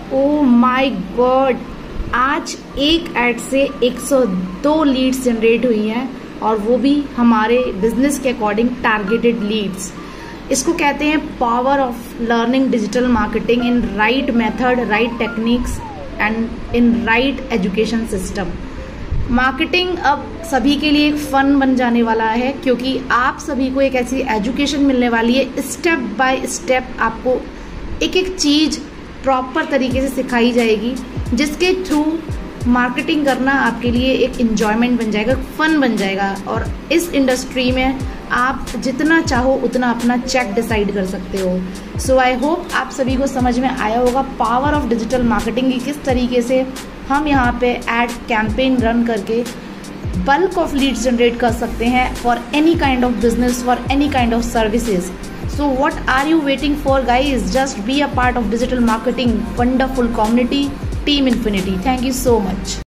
Oh my God, आज एक add से 102 लीड्स जनरेट हुई हैं और वो भी हमारे बिजनेस के अकॉर्डिंग टारगेटेड लीड्स। इसको कहते हैं power of learning digital marketing in right method, right techniques and in right education system. Marketing अब सभी के लिए एक फन बन जाने वाला है, क्योंकि आप सभी को एक ऐसी एजुकेशन मिलने वाली है, स्टेप बाय स्टेप आपको एक एक चीज प्रॉपर तरीके से सिखाई जाएगी, जिसके थ्रू मार्केटिंग करना आपके लिए एक एंजॉयमेंट बन जाएगा, फन बन जाएगा। और इस इंडस्ट्री में आप जितना चाहो उतना अपना चेक डिसाइड कर सकते हो। सो आई होप आप सभी को समझ में आया होगा पावर ऑफ डिजिटल मार्केटिंग की, किस तरीके से हम यहाँ पे एड कैंपेन रन करके बल्क ऑफ लीड्स जनरेट कर सकते हैं for any kind of business, for any kind of services. So what are you waiting for, guys? Just be a part of digital marketing wonderful community, Team Infinity. Thank you so much.